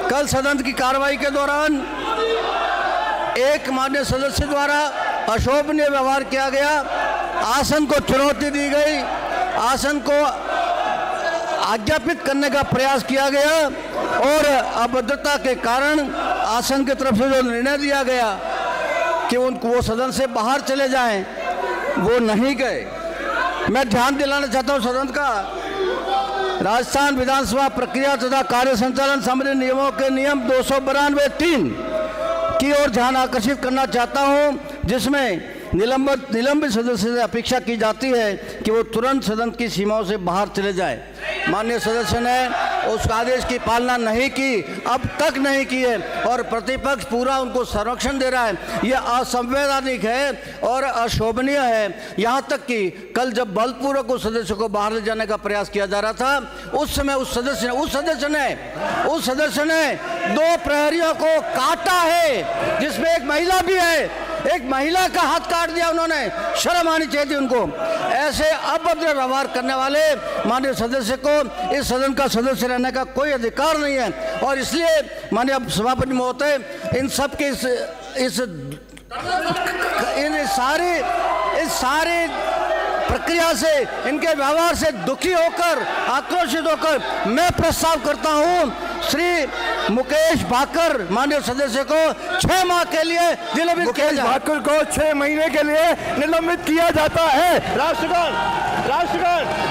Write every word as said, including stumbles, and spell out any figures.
कल सदन की कार्रवाई के दौरान एक माननीय सदस्य द्वारा अशोभनीय व्यवहार किया गया, आसन को चुनौती दी गई, आसन को आज्ञापित करने का प्रयास किया गया और अभद्रता के कारण आसन की तरफ से जो निर्णय दिया गया कि उनको वो सदन से बाहर चले जाएं, वो नहीं गए। मैं ध्यान दिलाना चाहता हूं सदन का, राजस्थान विधानसभा प्रक्रिया तथा कार्य संचालन संबंधी नियमों के नियम दो सौ बानवे तीन की ओर ध्यान आकर्षित करना चाहता हूं, जिसमें निलंबित निलंबित सदस्य से अपेक्षा की जाती है कि वो तुरंत सदन की सीमाओं से बाहर चले जाए। माननीय सदस्य ने उस आदेश की पालना नहीं की, अब तक नहीं की है और प्रतिपक्ष पूरा उनको संरक्षण दे रहा है। ये असंवैधानिक है और अशोभनीय है। यहाँ तक कि कल जब बलपूर्वक उस सदस्य को बाहर ले जाने का प्रयास किया जा रहा था, उस समय उस सदस्य ने उस सदस्य ने उस सदस्य ने दो प्रहरियों को काटा है, जिसमें एक महिला भी है। एक महिला का हाथ काट दिया उन्होंने, शर्म आनी चाहिए उनको। ऐसे अभद्र व्यवहार करने वाले माननीय सदस्य को इस सदन का सदस्य रहने का कोई अधिकार नहीं है और इसलिए माननीय सभापति महोदय इन सब के इस इस इन सारी इस सारी प्रक्रिया से, इनके व्यवहार से दुखी होकर, आक्रोशित होकर मैं प्रस्ताव करता हूं श्री मुकेश भाकर माननीय सदस्य को छह माह के लिए निलंबित किया जाए। भाकर को छह महीने के लिए निलंबित किया जाता है। राष्ट्रगान राष्ट्रगान